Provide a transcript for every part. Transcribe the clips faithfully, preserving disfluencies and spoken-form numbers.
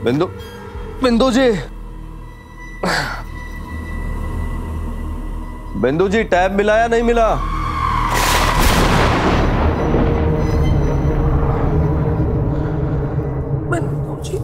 बिंदु, बिंदु जी, बिंदु जी टैब मिला या नहीं मिला? बिंदु जी,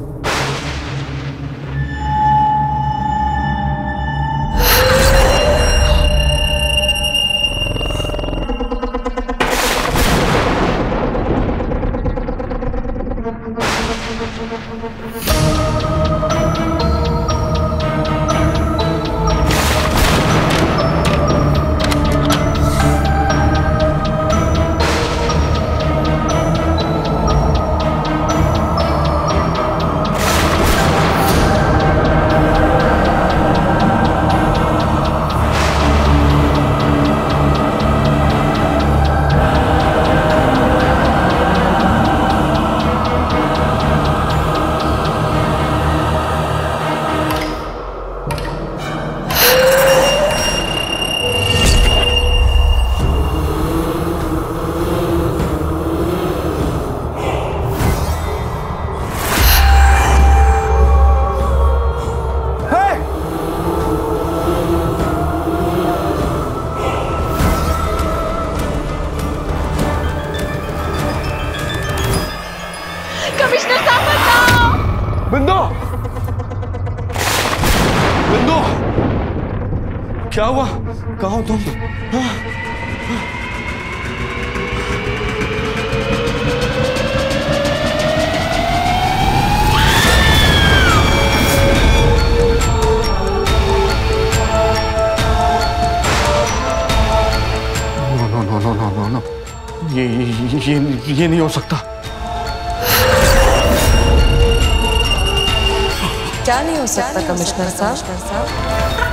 बिंदु, बिंदु, क्या हुआ? कहाँ हो तुम? हाँ? No no no no no no, ये ये ये ये नहीं हो सकता। क्या नहीं हो सकता कमिश्नर साहब?